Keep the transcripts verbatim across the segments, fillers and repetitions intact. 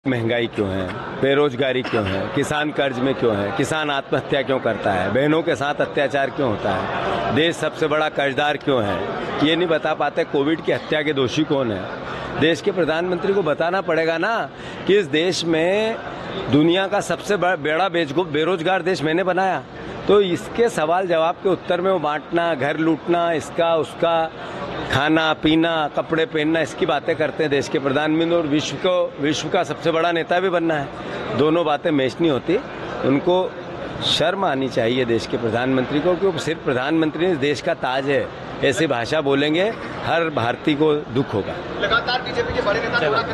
महंगाई क्यों है, बेरोजगारी क्यों है, किसान कर्ज में क्यों है, किसान आत्महत्या क्यों करता है, बहनों के साथ अत्याचार क्यों होता है, देश सबसे बड़ा कर्जदार क्यों है, ये नहीं बता पाते कोविड की हत्या के दोषी कौन है। देश के प्रधानमंत्री को बताना पड़ेगा ना कि इस देश में दुनिया का सबसे बड़ा बेरोजगार देश मैंने बनाया। तो इसके सवाल जवाब के उत्तर में वो बांटना, घर लूटना, इसका उसका खाना पीना, कपड़े पहनना, इसकी बातें करते हैं देश के प्रधानमंत्री। और विश्व को विश्व का सबसे बड़ा नेता भी बनना है, दोनों बातें मैच नहीं होती। उनको शर्म आनी चाहिए देश के प्रधानमंत्री को, क्योंकि सिर्फ प्रधानमंत्री इस देश का ताज है। ऐसी भाषा बोलेंगे हर भारतीय को दुख होगा। लगातार बीजेपी के बड़े नेता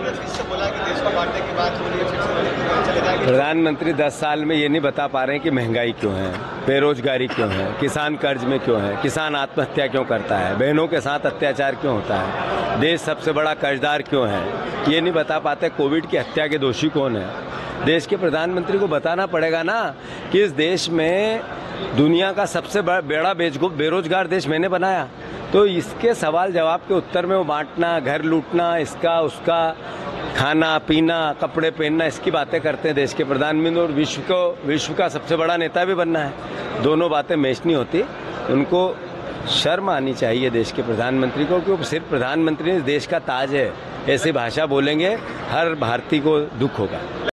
प्रधानमंत्री दस साल में ये नहीं बता पा रहे हैं कि महंगाई क्यों है, बेरोजगारी क्यों है, किसान कर्ज में क्यों है, किसान आत्महत्या क्यों करता है, बहनों के साथ अत्याचार क्यों होता है, देश सबसे बड़ा कर्जदार क्यों है, ये नहीं बता पाते कोविड की हत्या के दोषी कौन है। देश के प्रधानमंत्री को बताना पड़ेगा ना कि इस देश में दुनिया का सबसे बड़ा बेरोजगार देश मैंने बनाया। तो इसके सवाल जवाब के उत्तर में वो बांटना, घर लूटना, इसका उसका खाना पीना, कपड़े पहनना, इसकी बातें करते हैं देश के प्रधानमंत्री। और विश्व को विश्व का सबसे बड़ा नेता भी बनना है, दोनों बातें मैच नहीं होती। उनको शर्म आनी चाहिए देश के प्रधानमंत्री को, क्योंकि सिर्फ प्रधानमंत्री इस देश का ताज है। ऐसी भाषा बोलेंगे हर भारतीय को दुख होगा।